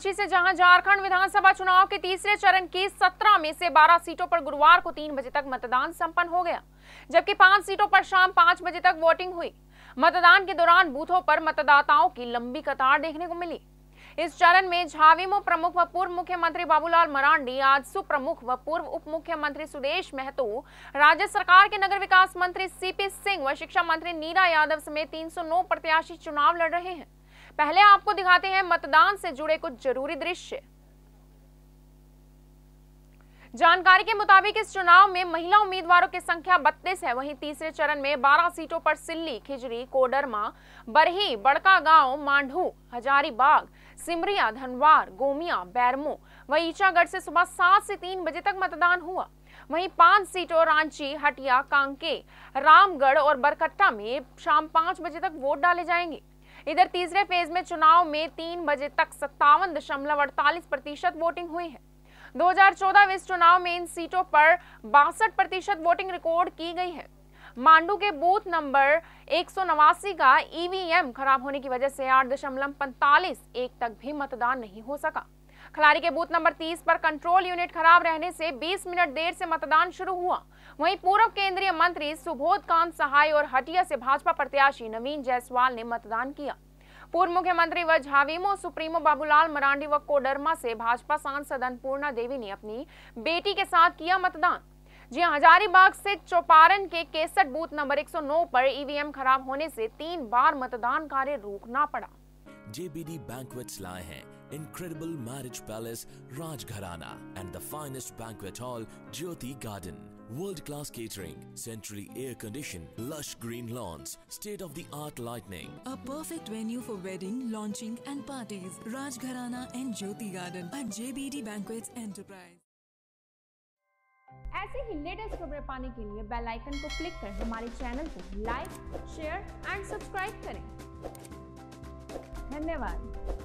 रांची से जहां झारखंड विधानसभा चुनाव के तीसरे चरण की 17 में से 12 सीटों पर गुरुवार को 3 बजे तक मतदान संपन्न हो गया, जबकि 5 सीटों पर शाम 5 बजे तक वोटिंग हुई। मतदान के दौरान बूथों पर मतदाताओं की लंबी कतार देखने को मिली। इस चरण में झाविमो प्रमुख व पूर्व मुख्यमंत्री बाबूलाल मरांडी, आजसू प्रमुख व पूर्व उप मुख्यमंत्री सुदेश महतो, राज्य सरकार के नगर विकास मंत्री सीपी सिंह व शिक्षा मंत्री नीरा यादव समेत 309 प्रत्याशी चुनाव लड़ रहे हैं। पहले आपको दिखाते हैं मतदान से जुड़े कुछ जरूरी दृश्य। जानकारी के मुताबिक इस चुनाव में महिला उम्मीदवारों की संख्या 32 है। वहीं तीसरे चरण में 12 सीटों पर सिल्ली, खिजरी, कोडरमा, बरही, बड़का गांव, मांढू, हजारीबाग, सिमरिया, धनवार, गोमिया, बैरमो व ईचागढ़ से सुबह 7 से 3 बजे तक मतदान हुआ। वहीं 5 सीटों रांची, हटिया, कांके, रामगढ़ और बरकट्टा में शाम 5 बजे तक वोट डाले जाएंगे। इधर तीसरे फेज में चुनाव में 3 बजे तक 57.48% वोटिंग हुई है। 2014 में इस चुनाव में इन सीटों पर 62% वोटिंग रिकॉर्ड की गई है। मांडू के बूथ नंबर 189 का ईवीएम खराब होने की वजह से 8.45 तक भी मतदान नहीं हो सका। खलारी के बूथ नंबर 30 पर कंट्रोल यूनिट खराब रहने से 20 मिनट देर से मतदान शुरू हुआ। वहीं पूर्व केंद्रीय मंत्री सुबोध कांत सहाय और हटिया से भाजपा प्रत्याशी नवीन जायसवाल ने मतदान किया। पूर्व मुख्यमंत्री व झाविमो सुप्रीमो बाबूलाल मरांडी व कोडरमा से भाजपा सांसद अन्नपूर्णा देवी ने अपनी बेटी के साथ किया मतदान। जी हजारीबाग से चौपारण के 61 बूथ नंबर 109 पर ईवीएम खराब होने से 3 बार मतदान कार्य रोकना पड़ा। JBD Banquets लाए हैं incredible marriage palace Rajgharana and the finest banquet hall Jyoti Garden. World-class catering, centrally air-conditioned, lush green lawns, state-of-the-art lighting. A perfect venue for wedding, launching and parties. Rajgharana and Jyoti Garden at JBD Banquets Enterprise. ऐसे ही latest खबरें पाने के लिए bell icon को click कर हमारे channel को like, share and subscribe करें। धन्यवाद।